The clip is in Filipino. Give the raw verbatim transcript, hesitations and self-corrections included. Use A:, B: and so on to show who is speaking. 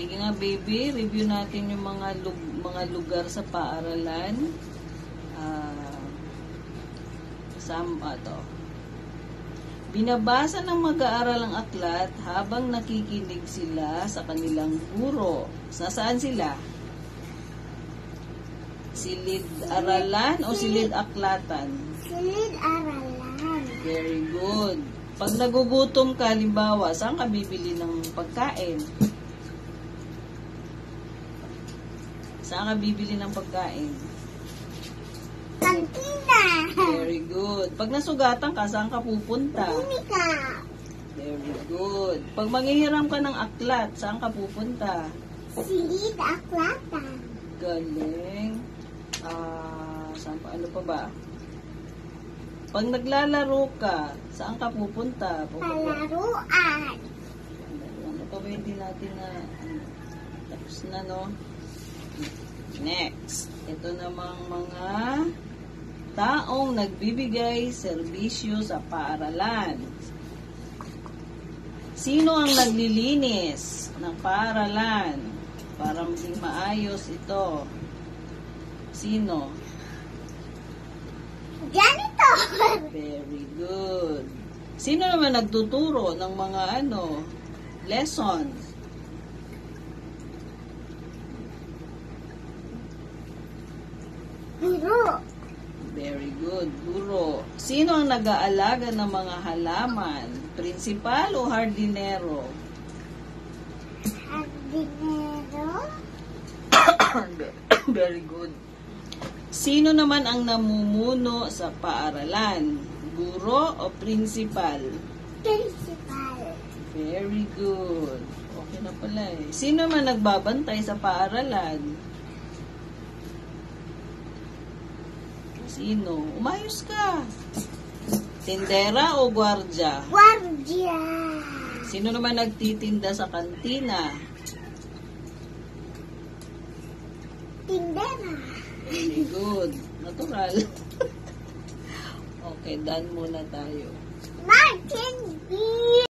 A: Sige nga, baby. Review natin yung mga, lug mga lugar sa paaralan. Uh, Sama to. Binabasa ng mag-aaral ang aklat habang nakikinig sila sa kanilang guro. Nasaan sila? Silid-aralan o silid-aklatan?
B: Silid-aralan.
A: Very good. Pag nagugutom ka, halimbawa, saan ka bibili ng pagkain? Saan ka bibili ng pagkain?
B: Kantina.
A: Very good. Pag nasugatan ka, saan ka pupunta?
B: Klinika.
A: Very good. Pag manghihiram ka ng aklat, saan ka pupunta?
B: Silid-aklatan.
A: Galing. Ah, saan pa? Ano pa ba? Pag naglalaro ka, saan ka pupunta?
B: Palaruan.
A: Ano pa ba hindi natin na ano, tapos na, no? Next. Ito namang mga taong nagbibigay serbisyo sa paaralan. Sino ang naglilinis ng paaralan para maging maayos ito? Sino?
B: Janitor.
A: Very good. Sino naman nagtuturo ng mga ano, lessons?
B: Guro.
A: Very good, guro. Sino ang nag-aalaga ng mga halaman? Principal o hardinero?
B: Hardinero.
A: Very good. Sino naman ang namumuno sa paaralan? Guro o principal?
B: Principal.
A: Very good. Okay na pala eh. Sino naman nagbabantay sa paaralan? Sino? Umayos ka. Tindera o gwardya?
B: Guardia.
A: Sino naman nagtitinda sa kantina?
B: Tindera.
A: Very good. Natural. Okay, done muna tayo.
B: Martin B.